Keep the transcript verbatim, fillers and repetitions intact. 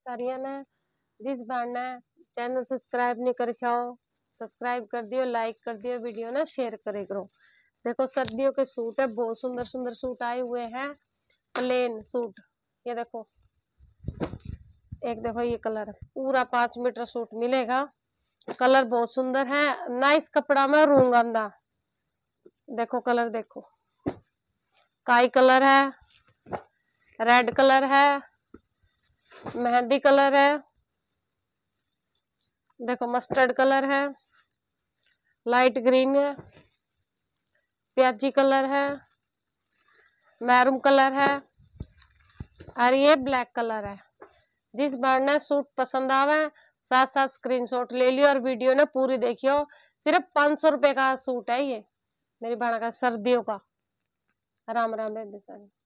सारिया ने जिस बार ने चैनल सब्सक्राइब नहीं कर खाओ सब्सक्राइब कर दियो, लाइक कर दियो, वीडियो ना शेयर करे करो। देखो सर्दियों के सूट है, बहुत सुंदर सुंदर सूट आए हुए हैं, प्लेन सूट। ये देखो, एक देखो ये कलर है, पूरा पांच मीटर सूट मिलेगा। कलर बहुत सुंदर है, नाइस कपड़ा में रूंगांदा। देखो कलर देखो, काई कलर है, रेड कलर है, मेहंदी कलर है, देखो मस्टर्ड कलर है, लाइट ग्रीन है, प्याजी कलर है, मैरून कलर है और ये ब्लैक कलर है। जिस बार ने सूट पसंद आवे साथ साथ स्क्रीनशॉट ले लियो और वीडियो ने पूरी देखियो। सिर्फ पाँच सौ रुपए का सूट है ये मेरी बहन का सर्दियों का। राम राम बेबी सारी।